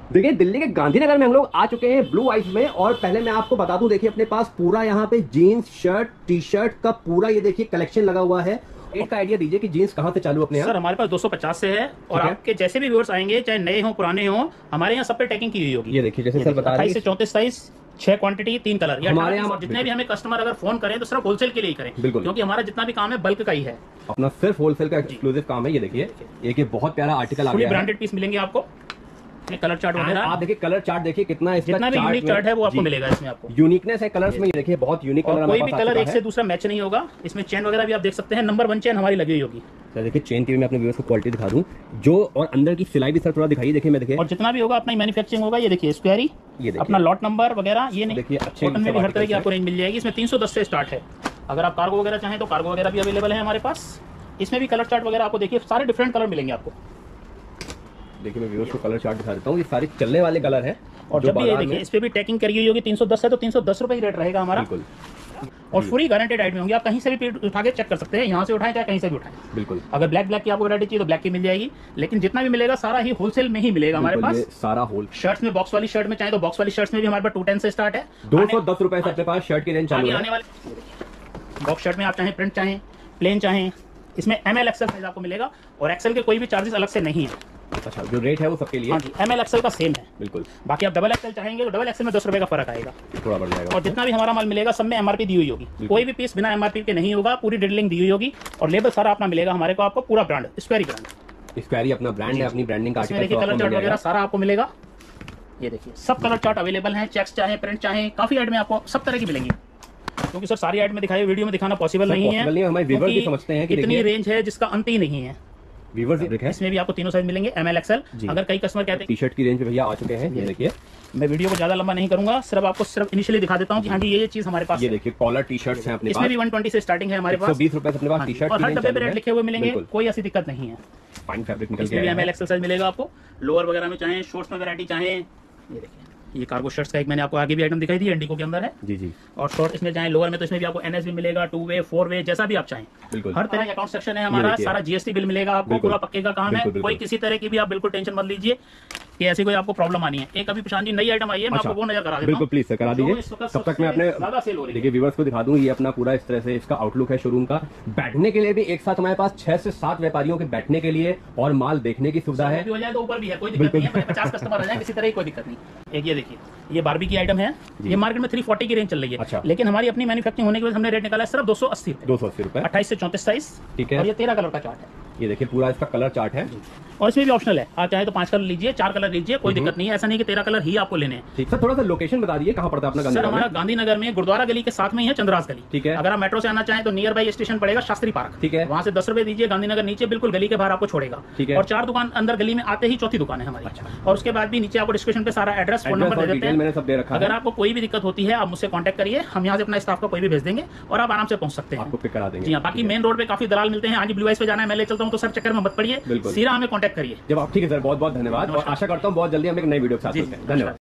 देखिए दिल्ली के गांधीनगर में हम लोग आ चुके हैं ब्लू आइस में। और पहले मैं आपको बता दूं, देखिए अपने पास पूरा यहाँ पे जीन्स शर्ट टी शर्ट का पूरा ये देखिए कलेक्शन लगा हुआ है। एक आइडिया दीजिए कि जीन्स कहाँ से चालू अपने यहाँ? सर हमारे पास 250 से है और आपके जैसे भी व्यूअर्स आएंगे चाहे नए हो पुराने हो, हमारे यहाँ सब पे टैगिंग की हुई होगी। ये देखिए जैसे सर बता रहे हैं 28 से 34 साइज, 6 क्वांटिटी 3 कलर। हमारे यहाँ जितने भी हमें कस्टमर अगर फोन करें तो सिर्फ होलसेल के लिए ही करें, बिल्कुल, क्योंकि हमारा जितना भी काम है बल्क का ही है, अपना सिर्फ होलसेल का एक्सक्लूसिव काम है। ये देखिए एक ये बहुत प्यारा आर्टिकल आ गया है, ब्रांडेड पीस मिलेंगे आपको। कलर चार्ट वगैरह आप देखिए, कलर चार्ट देखिए कितना इसका जितना भी यूनिक चार्ट है वो आपको मिलेगा इसमें। आपको यूनिकनेस है कलर्स में, ये देखिए बहुत यूनिक कलर, कोई भी कलर एक से दूसरा मैच नहीं होगा। इसमें चेन वगैरह भी आप देख सकते हैं, नंबर 1 चेन हमारी लगी हुई होगी। सर देखिए चेन की भी मैं अपने व्यूअर्स को क्वालिटी दिखा दूं जो, और अंदर की सिलाई भी सर थोड़ा दिखाइए। देखिए मैं देखिए, और जितना भी होगा अपना मैन्युफैक्चरिंग होगा। ये देखिए स्क्वायरी, ये अपना लॉट नंबर वगैरह, ये नहीं देखिए अच्छे कॉटन में भी हर तरह की आपको रेंज मिल जाएगी। इसमें 310 से स्टार्ट है। अगर आप कार्गो वगैरह चाहें तो कार्गो वगैरह भी अवेलेबल है हमारे पास। इसमें भी कलर चार्ट वगैरह आपको देखिए सारे डिफरेंट कलर मिलेंगे आपको। देखिए मैं व्यूअर्स को कलर चार्ट दिखा देता हूँ, ये सारे चलने वाले कलर हैं। और जब भी ये देखिए इस पे भी टैगिंग करी हुई होगी, 310 है तो 310 रुपए की रेट रहेगा हमारा। बिल्कुल, और पूरी गारंटेड आइटम होंगी। आप कहीं से भी उठा के चेक कर सकते हैं, यहाँ से उठाएं चाहे कहीं से भी उठाएं। बिल्कुल, अगर ब्लैक की आपको वैरायटी चाहिए तो ब्लैक की मिल जाएगी, लेकिन जितना भी मिलेगा सारा ही होलसेल में ही मिलेगा हमारे पास। सारा होल शर्ट्स में बॉक्स वाली शर्ट में चाहे तो बॉक्स वाली शर्ट्स में भी हमारे पास 210 से स्टार्ट है। 210 रुपए से अपने पास शर्ट की रेंज चालू है। आने वाले बॉक्स शर्ट में आप चाहें प्रिंट चाहें प्लेन चाहें, इसमें ML XL साइज आपको मिलेगा और XL के कोई भी चार्जेस अलग से नहीं है। अच्छा, जो रेट है वो सबके लिए? हाँ जी, ML XL का सेम है बिल्कुल। बाकी आप डबल XL चाहेंगे तो डबल XL में 10 रुपए का फर्क आएगा, थोड़ा बढ़ जाएगा। और जितना भी हमारा माल मिलेगा सब में MRP दी हुई होगी। कोई भी पीस बिना MRP के नहीं होगा, पूरी डिटेलिंग दी हुई होगी और लेबल सारा अपना मिलेगा हमारे को। आपको पूरा ब्रांड स्क्वायरी अपना ब्रांड है, अपनी ब्रांडिंग का आर्टिकल। देखिए कलर चार्ट वगैरह सारा आपको मिलेगा। ये देखिए सब कलर चार्ट अवेलेबल हैं, चेक्स चाहे प्रिंट चाहे, काफी आइटम आपको सब तरह की मिलेंगी। क्योंकि सर सारी आइटम में दिखाई वीडियो में दिखाना पॉसिबल नहीं है, हमारे व्यूअर्स भी समझते हैं कि इतनी रेंज है जिसका अंत ही नहीं है। व्यूअर्स इसमें भी आपको तीनों साइज मिलेंगे, ML XL। अगर कई कस्टमर कहते हैं टी शर्ट की रेंज पे भैया आ चुके हैं, ये देखिए। मैं वीडियो को ज्यादा लंबा नहीं करूंगा, सिर्फ इनिशियली दिखा देता हूं कि हाँ जी ये चीज हमारे पास। ये देखिए कॉलर टी शर्ट्स हैं अपने पास, इसमें भी 120 से स्टार्टिंग है हमारे पास। 120 रुपए से अपने पास टी शर्ट और हर डब्बे पे रेट लिखे हुए मिलेंगे, कोई ऐसी दिक्कत नहीं है। फाइन फैब्रिक निकल के इसमें भी ML XL साइज मिलेगा आपको। लोअर वगैरह में चाहे, शॉर्ट्स में वैरायटी चाहे, ये देखिए ये कार्गो शर्ट्स का एक मैंने आपको आगे भी आइटम दिखाई दी, इंडिको के अंदर है जी। और शॉर्ट इसमें चाहे लोअर में तो इसमें भी आपको NS भी मिलेगा, 2 वे 4 वे जैसा भी आप चाहें। बिल्कुल, हर तरह का अकाउंट सेक्शन है हमारा, सारा GST बिल मिलेगा आपको, पूरा पक्के का काम है। कोई किसी तरह की भी आप बिल्कुल टेंशन मत लीजिए कि ऐसी कोई आपको प्रॉब्लम आनी है। एक अभी प्रशांत जी नई आइटम आई है, मैं आपको वो नजर करा देता हूं। बिल्कुल प्लीज सर करा दीजिए। तब तक मैं अपने देखिए व्यूअर्स को दिखा दूं, ये अपना पूरा इस तरह से इसका आउटलुक है शोरूम का। बैठने के लिए भी एक साथ हमारे पास 6 से 7 व्यापारियों के बैठने के लिए और माल देखने की सुविधा है। हो जाए तो ऊपर भी है, कोई दिक्कत नहीं है। 50 कस्टमर आ जाए किसी तरह की कोई दिक्कत नहीं। एक ये देखिए ये बारबी की आइटम है, ये मार्केट में 340 की रेंज चल रही है। अच्छा। लेकिन हमारी अपनी मैन्युफैक्चरिंग होने की वजह से हमने रेट निकाला है सिर्फ 280 रुपए। 28 से 34 साइज, ठीक है। और ये 13 कलर का चार्ट है। ये देखिए पूरा इसका कलर चार्ट है और इसमें भी ऑप्शनल है, आप चाहे तो 5 कलर लीजिए, 4 कलर लीजिए, कोई दिक्कत नहीं है। ऐसा नहीं कि 13 कलर ही आपको लेने हैं। ठीक सर, थोड़ा सा लोकेशन बता दीजिए कहां पड़ता है अपना गांधीनगर? सर हमारा गांधीनगर में गुरुद्वारा गली के साथ में ही है चंद्रास गली, ठीक है। अगर आप मेट्रो से आना चाहें तो नियर बाई स्टेशन पड़ेगा शास्त्री पार्क, ठीक है। वहां से 10 रुपए दीजिए, गांधीनगर नीचे बिल्कुल गली के बाहर आपको छोड़ेगा, ठीक है। और 4 दुकान अंदर गली में आते ही चौथी दुकान है हमारी। और उसके बाद भी नीचे आपको डिस्क्रिप्शन पे सारा एड्रेस फोन नंबर दे देते हैं, मैंने सब दे रखा है। अगर आपको कोई भी दिक्कत होती है आप मुझसे कांटेक्ट करिए, हम यहाँ से अपना स्टाफ का कोई भी भेज देंगे और आप आराम से पहुंच सकते हैं, आपको पिक करा देंगे। जी हाँ, बाकी मेन रोड पे काफी दलाल मिलते हैं। आज ब्लू आइस पे जाना है, मैं ले चलता हूँ, तो सर चक्कर में मत पड़िए, सीधा हमें कांटेक्ट करिए। जब आप ठीक है सर, बहुत बहुत धन्यवाद और आशा करता हूँ बहुत जल्दी हम एक नई वीडियो के साथ मिलते हैं। धन्यवाद।